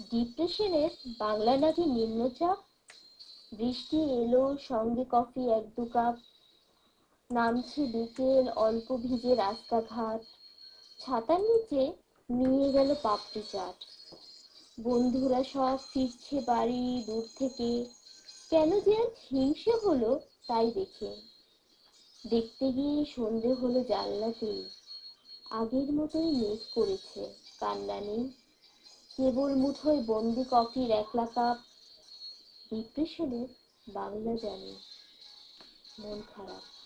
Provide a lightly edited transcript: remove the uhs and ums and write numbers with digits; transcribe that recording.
ডিপ্রেশনের বাংলা নাকি নিম্নচাপ। বৃষ্টি এলো, সঙ্গে কফি 1-2 কাপ। নামছে বিকেল, অল্প ভিজে রাস্তাঘাট। ছাতার নিচে নিয়ে গেল পাপড়ি চাট। বন্ধুরা সব ফিরছে বাড়ি দূর থেকে। কেন যে আজ হিংসে হলো তাই দেখে। দেখতে গিয়ে সন্ধে হলো জানলাতেই। আগের মতোই মেঘ করেছে, কান্না নেই। কেবল মুঠোয় বন্দি কফির 1লা কাপ। ডিপ্রেশনের বাংলা জানি, মন খারাপ।